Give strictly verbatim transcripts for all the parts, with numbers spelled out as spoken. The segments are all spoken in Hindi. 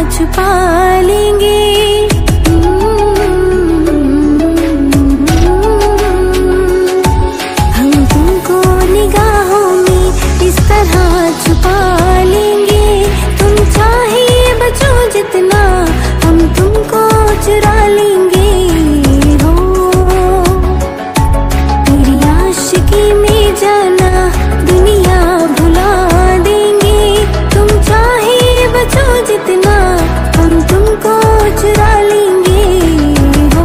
छुपा लेंगे। हम तुमको निगाहों में इस तरह छुपा लेंगे। तुम चाहे बचो जितना, हम तुमको चुरा लेंगे। हो तेरी आशिकी में जाना दुनिया भुला देंगे। तुम चाहे बचो जितना, हम तुमको चुरा लेंगे। हो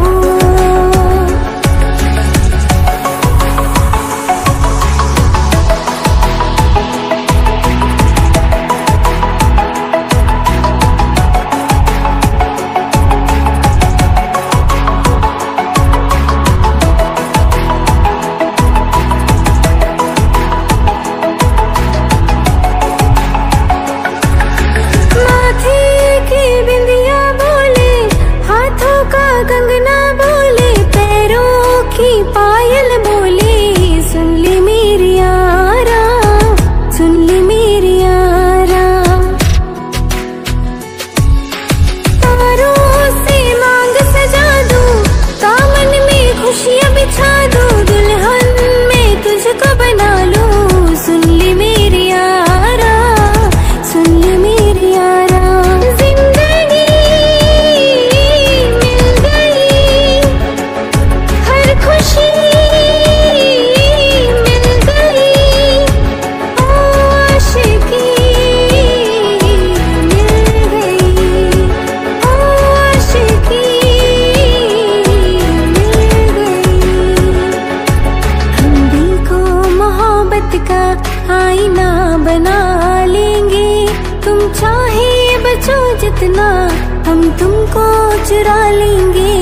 माथे की बिंदिया बोले, हाथों का कंगना बोले, पैरों की पायल बोले, सुन ली मेरी यारा, सुन ली मेरी यारा। तारों से मांग सजा दूं, दामन में खुशियां बिछा दूं, दुल्हन में तुझको बना लूं। सुन ली मेरी यारा, सुन ली मेरी यारा। जिंदगी मिल गई, हर खुशी मिल गई। ओ आशिकी मिल गई, ओ आशिकी मिल गई। हम दिल को मोहब्बत का आईना बना लेंगे। तुम चाहे बचो जितना, हम तुमको चुरा लेंगे।